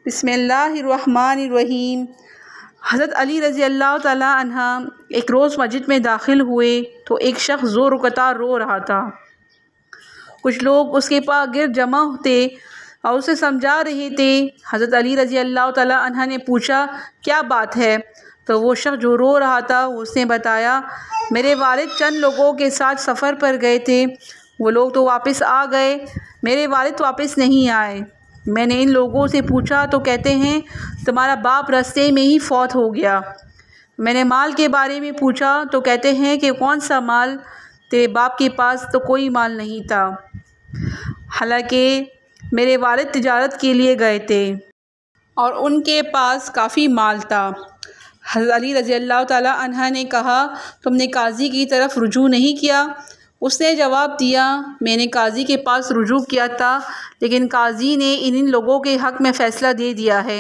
बिस्मिल्लाहिर्रहमानिर्रहीम। हज़रत अली रज़ी अल्लाह ताला अन्हा एक रोज़ मस्जिद में दाखिल हुए तो एक शख्स ज़ोर कतार रो रहा था। कुछ लोग उसके पास गिर जमा थे और उसे समझा रहे थे। हज़रत अली रज़ी अल्लाह ताला अन्हा ने पूछा, क्या बात है? तो वो शख्स जो रो रहा था उसने बताया, मेरे वालिद चंद लोगों के साथ सफ़र पर गए थे, वो लोग तो वापस आ गए, मेरे वालिद वापस नहीं आए। मैंने इन लोगों से पूछा तो कहते हैं तुम्हारा बाप रास्ते में ही फौत हो गया। मैंने माल के बारे में पूछा तो कहते हैं कि कौन सा माल, तेरे बाप के पास तो कोई माल नहीं था, हालांकि मेरे वालिद तिजारत के लिए गए थे और उनके पास काफ़ी माल था। हज़रत अली रज़ी अल्लाह ताला अन्हा ने कहा, तुमने काजी की तरफ रुजू नहीं किया? उसने जवाब दिया, मैंने काजी के पास रुजू किया था, लेकिन काजी ने इन लोगों के हक़ में फ़ैसला दे दिया है।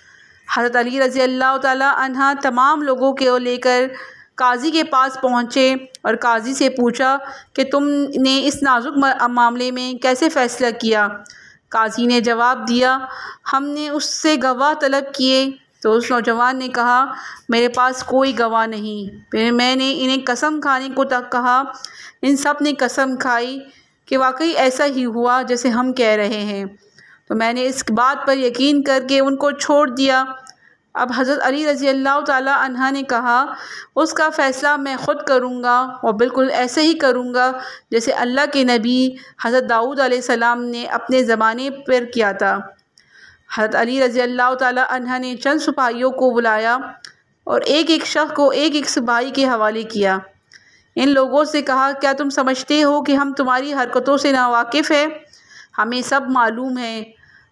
हज़रत अली रज़ी अल्लाह ताला अन्हा तमाम लोगों को लेकर काजी के पास पहुँचे और काजी से पूछा कि तुमने इस नाजुक मामले में कैसे फ़ैसला किया? काजी ने जवाब दिया, हमने उससे गवाह तलब किए। तो उस नौजवान ने कहा, मेरे पास कोई गवाह नहीं। फिर मैंने इन्हें कसम खाने को तक कहा। इन सब ने कसम खाई कि वाकई ऐसा ही हुआ जैसे हम कह रहे हैं। तो मैंने इस बात पर यकीन करके उनको छोड़ दिया। अब हज़रत अली रज़ी अल्लाह ताला अन्हा ने कहा, उसका फ़ैसला मैं ख़ुद करूँगा और बिल्कुल ऐसे ही करूँगा जैसे अल्लाह के नबी हज़रत दाऊद अलैहिस्सलाम ने अपने ज़माने पर किया था। हज़रत अली रज़ी अल्लाह ताला अन्हा ने चंद सिपाहियों को बुलाया और एक एक शख्स को एक एक सिपाही के हवाले किया। इन लोगों से कहा, क्या तुम समझते हो कि हम तुम्हारी हरकतों से नावाकिफ़ है? हमें सब मालूम है।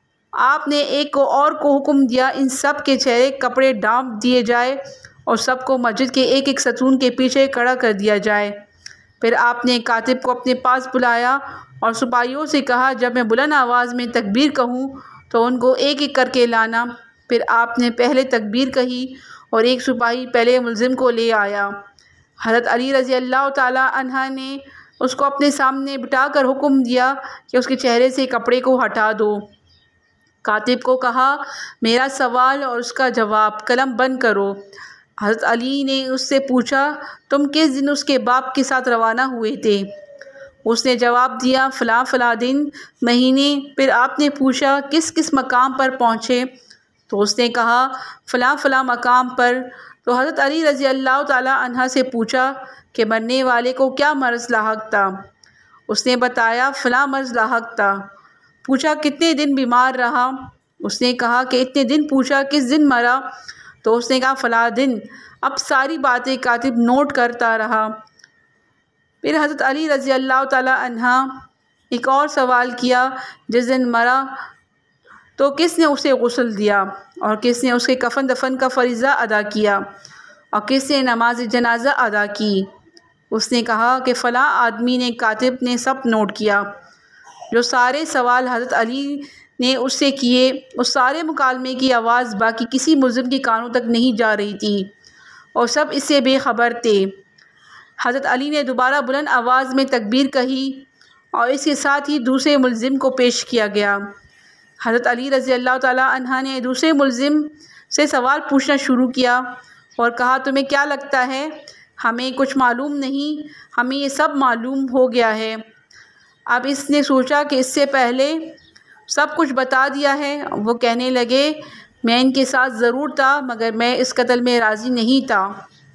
आपने एक को और को हुक्म दिया, इन सब के चेहरे कपड़े ढाँप दिए जाए और सबको मस्जिद के एक एक सतून के पीछे खड़ा कर दिया जाए। फिर आपने कातिब को अपने पास बुलाया और सिपाहियों से कहा, जब मैं बुलंद आवाज़ में तकबीर कहूँ तो उनको एक एक करके लाना। फिर आपने पहले तकबीर कही और एक सिपाही पहले मुल्ज़िम को ले आया। हज़रत अली रज़ी अल्लाह ताला अन्हा ने उसको अपने सामने बिठाकर हुक्म दिया कि उसके चेहरे से कपड़े को हटा दो। कातिब को कहा, मेरा सवाल और उसका जवाब कलम बंद करो। हज़रत अली ने उससे पूछा, तुम किस दिन उसके बाप के साथ रवाना हुए थे? उसने जवाब दिया, फ़लाँ फ़लाँ दिन, महीने। फिर आपने पूछा, किस किस मकाम पर पहुँचे? तो उसने कहा, फ़लाँ फ़लाँ मकाम पर। तो हज़रत अली रज़ी अल्लाह ताला अन्हा से पूछा कि मरने वाले को क्या मर्ज़ लाहक था? उसने बताया, फ़लाँ मर्ज़ लाहक था। पूछा, कितने दिन बीमार रहा? उसने कहा कि इतने दिन। पूछा, किस दिन मरा? तो उसने कहा, फ़लाँ दिन। अब सारी बातें कातिब नोट करता रहा। फिर हज़रत अली रज़ी अल्लाह ताला अन्हा एक और सवाल किया, जिस दिन मरा तो किसने उसे गुस्ल दिया और किसने उसके कफन दफन का फ़रीज़ा अदा किया और किसने नमाज जनाजा अदा की? उसने कहा कि फ़लाँ आदमी ने। कातिब ने सब नोट किया। जो सारे सवाल हज़रत अली ने उससे किए, उस सारे मुकालमे की आवाज़ बाकी किसी मुल्ज़िम के कानों तक नहीं जा रही थी और सब इससे बेखबर थे। हज़रत अली ने दोबारा बुलंद आवाज़ में तकबीर कही और इसके साथ ही दूसरे मुल्ज़िम को पेश किया गया। हज़रत अली रज़ी अल्लाह ताला अन्हा ने दूसरे मुल्ज़िम से सवाल पूछना शुरू किया और कहा, तुम्हें क्या लगता है? हमें कुछ मालूम नहीं, हमें ये सब मालूम हो गया है। अब इसने सोचा कि इससे पहले सब कुछ बता दिया है। वो कहने लगे, मैं इनके साथ ज़रूर था मगर मैं इस कत्ल में राज़ी नहीं था,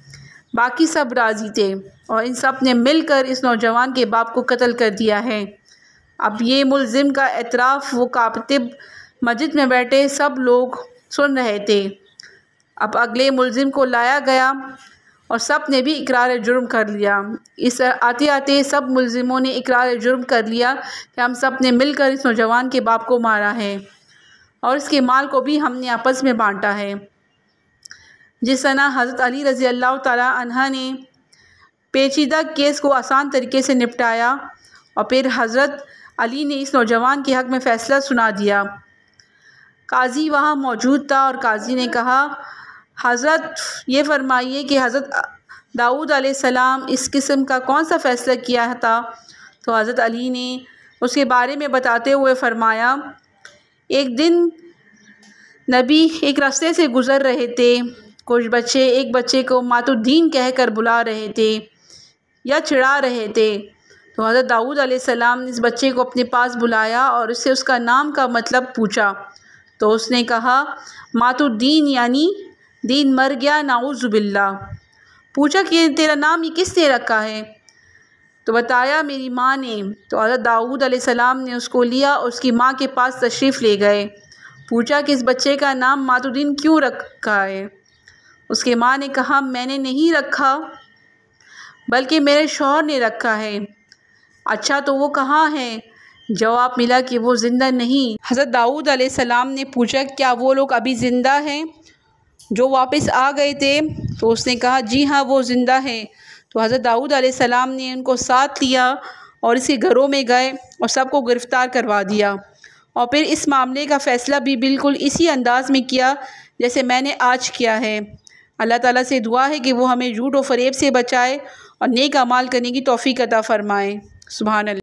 बाकी सब राज़ी थे और इन सब ने मिलकर इस नौजवान के बाप को कत्ल कर दिया है। अब ये मुल्ज़िम का एतराफ़ वो कातिब मस्जिद में बैठे सब लोग सुन रहे थे। अब अगले मुल्ज़िम को लाया गया और सब ने भी इकरार जुर्म कर लिया। इस आते आते सब मुल्ज़िमों ने इकरार जुर्म कर लिया कि हम सब ने मिलकर इस नौजवान के बाप को मारा है और इसके माल को भी हमने आपस में बांटा है। जिस तरह हज़रत अली रज़ी अल्लाह ताला अन्हा ने पेचीदा केस को आसान तरीके से निपटाया और फिर हज़रत अली ने इस नौजवान के हक़ में फ़ैसला सुना दिया। काजी वहाँ मौजूद था और काजी ने कहा, हज़रत ये फ़रमाइए कि हज़रत दाऊद अलैहिस्सलाम इस किस्म का कौन सा फ़ैसला किया था? तो हज़रत अली ने उसके बारे में बताते हुए फ़रमाया, एक दिन नबी एक रास्ते से गुज़र रहे थे। कुछ बच्चे एक बच्चे को मातुद्दीन कहकर बुला रहे थे या चिढ़ा रहे थे। तो हज़रत दाऊद अलैहिस्सलाम ने इस बच्चे को अपने पास बुलाया और उससे उसका नाम का मतलब पूछा। तो उसने कहा, मातुद्दीन यानी दीन मर गया, नाऊज़ु बिल्लाह। पूछा कि तेरा नाम ये किसने रखा है? तो बताया, मेरी माँ ने। तो हज़रत दाऊद अलैहिस्सलाम ने उसको लिया और उसकी माँ के पास तशरीफ़ ले गए। पूछा कि इस बच्चे का नाम मातुद्दीन क्यों रखा है? उसके माँ ने कहा, मैंने नहीं रखा बल्कि मेरे शौहर ने रखा है। अच्छा, तो वो कहाँ है? जवाब मिला कि वो ज़िंदा नहीं। हज़रत दाऊद अलैहिस्सलाम ने पूछा, क्या वो लोग अभी ज़िंदा हैं जो वापस आ गए थे? तो उसने कहा, जी हाँ, वो ज़िंदा है। तो हज़रत दाऊद अलैहिस्सलाम ने उनको साथ लिया और इसके घरों में गए और सबको गिरफ़्तार करवा दिया और फिर इस मामले का फ़ैसला भी बिल्कुल इसी अंदाज़ में किया जैसे मैंने आज किया है। अल्लाह ताला से दुआ है कि वो हमें झूठ और फ़रेब से बचाए और नेक अमाल करने की तौफ़ीक़ अता फ़रमाए। सुभान अल्लाह।